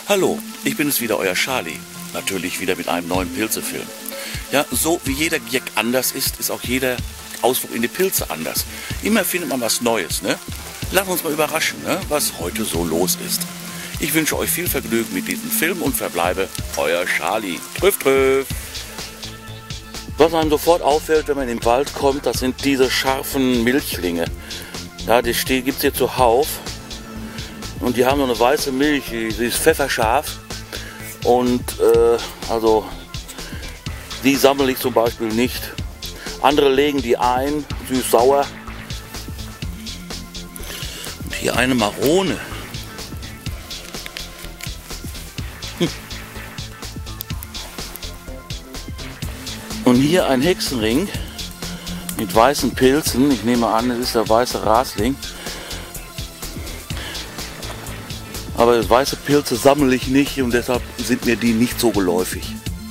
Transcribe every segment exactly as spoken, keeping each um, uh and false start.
Hallo, ich bin es wieder, euer Charlie. Natürlich wieder mit einem neuen Pilzefilm. Ja, so wie jeder Gag anders ist, ist auch jeder Ausflug in die Pilze anders. Immer findet man was Neues, ne? Lassen wir uns mal überraschen, ne, was heute so los ist. Ich wünsche euch viel Vergnügen mit diesem Film und verbleibe euer Charlie. Trüff, trüff. Was einem sofort auffällt, wenn man in den Wald kommt, das sind diese scharfen Milchlinge. Ja, die gibt es hier zuhauf. Und die haben so eine weiße Milch, die ist pfefferscharf. Und äh, also die sammle ich zum Beispiel nicht. Andere legen die ein, süß-sauer. Und hier eine Marone. Hm. Und hier ein Hexenring mit weißen Pilzen. Ich nehme an, es ist der weiße Rasling. Aber weiße Pilze sammle ich nicht und deshalb sind mir die nicht so geläufig.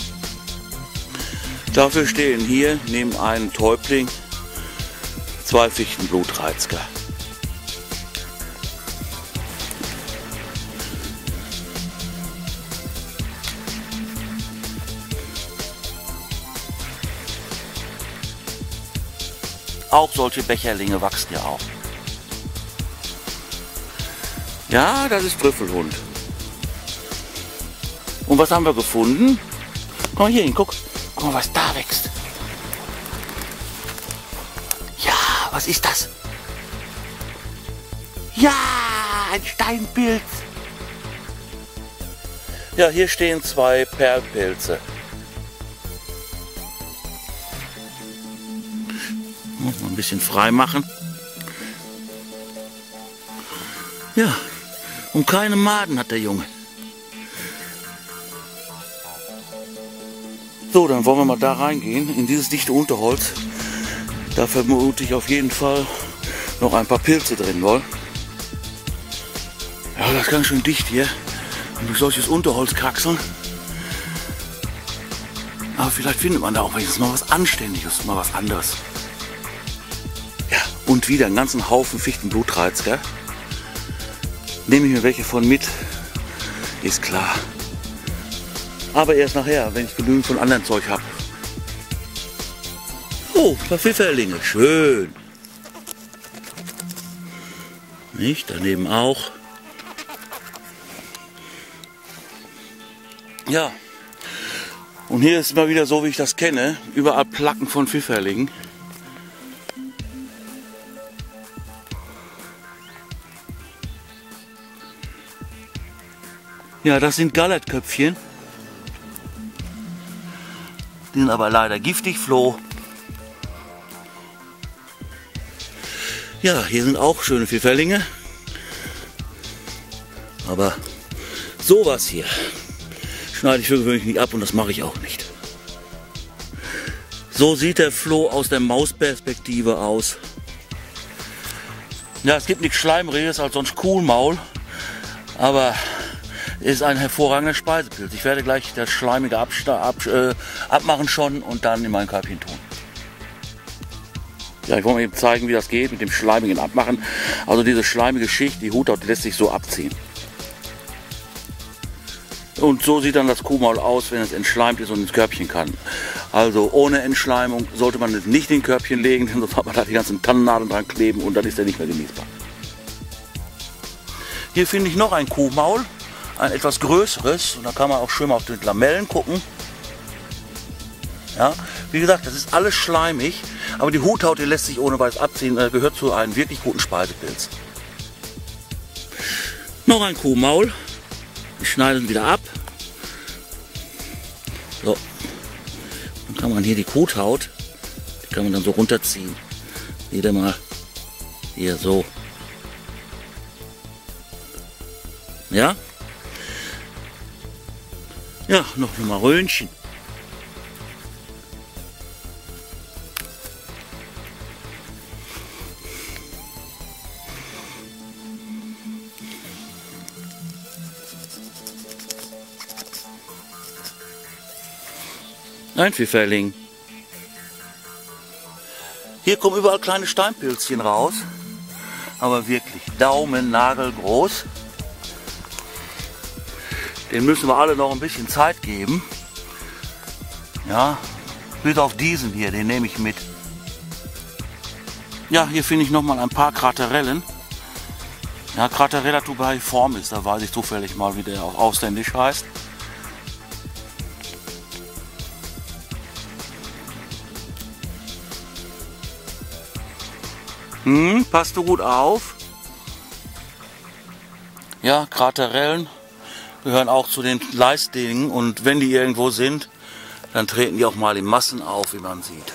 Dafür stehen hier neben einem Täubling zwei Fichtenblutraizger. Auch solche Becherlinge wachsen ja auch. Ja, das ist Trüffelhund. Und was haben wir gefunden? Komm mal hier hin, guck. Guck mal, was da wächst. Ja, was ist das? Ja, ein Steinpilz. Ja, hier stehen zwei Perlpilze. Muss man ein bisschen frei machen. Ja. Und keine Maden hat der Junge. So, dann wollen wir mal da reingehen, in dieses dichte Unterholz. Da vermute ich auf jeden Fall noch ein paar Pilze drin wollen. Ja, das ist ganz schön dicht hier. Und durch solches Unterholz kraxeln. Aber vielleicht findet man da auch wenigstens mal was Anständiges, mal was anderes. Ja, und wieder einen ganzen Haufen Fichtenblutraizger. Nehme ich mir welche von mit, ist klar. Aber erst nachher, wenn ich genügend von anderen Zeug habe. Oh, ein paar Pfifferlinge, schön. Nicht, daneben auch. Ja, und hier ist immer wieder so, wie ich das kenne, überall Placken von Pfifferlingen. Ja, das sind Gallertköpfchen. Die sind aber leider giftig, Floh. Ja, hier sind auch schöne Pfifferlinge. Aber sowas hier schneide ich für gewöhnlich nicht ab und das mache ich auch nicht. So sieht der Floh aus der Mausperspektive aus. Ja, es gibt nichts Schleimriges als sonst Kuhmaul. Aber ist ein hervorragender Speisepilz. Ich werde gleich das schleimige Absta ab, äh, abmachen schon und dann in mein Körbchen tun. Ja, ich wollte mal eben zeigen, wie das geht mit dem schleimigen Abmachen. Also diese schleimige Schicht, die Huthaut, die lässt sich so abziehen. Und so sieht dann das Kuhmaul aus, wenn es entschleimt ist und ins Körbchen kann. Also ohne Entschleimung sollte man es nicht in den Körbchen legen, denn sonst hat man da die ganzen Tannennadeln dran kleben und dann ist er nicht mehr genießbar. Hier finde ich noch ein Kuhmaul. Ein etwas größeres und da kann man auch schön mal auf die Lamellen gucken. Ja, wie gesagt, das ist alles schleimig, aber die Huthaut, die lässt sich ohne Weiß abziehen, äh, gehört zu einem wirklich guten Speisepilz. Noch ein Kuhmaul, wir schneiden wieder ab. So, dann kann man hier die Huthaut, die kann man dann so runterziehen. Wieder mal hier so. Ja. Ja, noch ein Marönchen. Ein Pfifferling. Hier kommen überall kleine Steinpilzchen raus. aber wirklich daumennagelgroß. Den müssen wir alle noch ein bisschen Zeit geben. Ja, bis auf diesen hier, den nehme ich mit. Ja, hier finde ich noch mal ein paar Kraterellen. Ja, Kraterella tuberiformis, da weiß ich zufällig mal, wie der auch ausländisch heißt. Hm, passt du gut auf. Ja, Kraterellen gehören auch zu den Leistdingen und wenn die irgendwo sind, dann treten die auch mal in Massen auf, wie man sieht.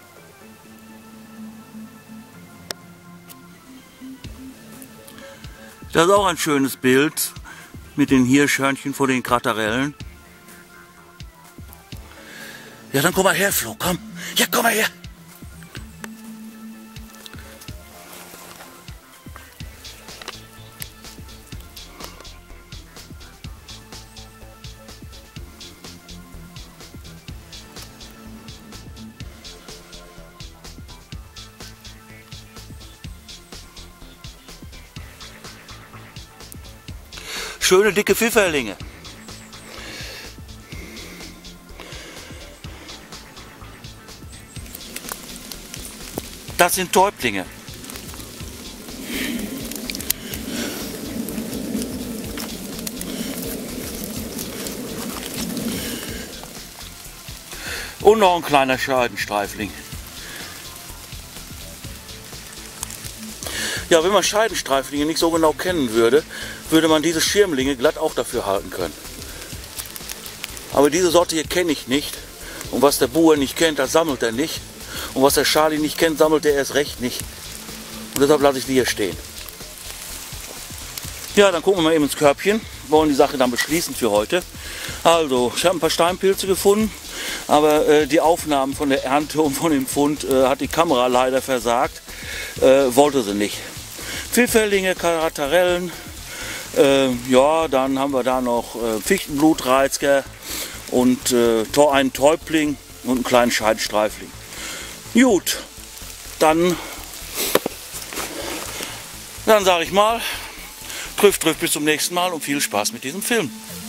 Das ist auch ein schönes Bild mit den Hirschhörnchen vor den Kraterellen. Ja, dann komm mal her, Flo, komm. Ja, komm mal her. Schöne dicke Pfifferlinge. Das sind Täublinge. Und noch ein kleiner Scheidenstreifling. Ja, wenn man Scheidenstreiflinge nicht so genau kennen würde, würde man diese Schirmlinge glatt auch dafür halten können. Aber diese Sorte hier kenne ich nicht. Und was der Bauer nicht kennt, das sammelt er nicht. Und was der Charlie nicht kennt, sammelt er erst recht nicht. Und deshalb lasse ich die hier stehen. Ja, dann gucken wir mal eben ins Körbchen. Wir wollen die Sache dann beschließen für heute. Also, ich habe ein paar Steinpilze gefunden. Aber äh, die Aufnahmen von der Ernte und von dem Fund äh, hat die Kamera leider versagt. Äh, wollte sie nicht. Pfifferlinge, Kraterellen, äh, ja, dann haben wir da noch äh, Fichtenblutreizger und äh, einen Täubling und einen kleinen Scheidenstreifling. Gut, dann, dann sage ich mal, trifft, trifft bis zum nächsten Mal und viel Spaß mit diesem Film.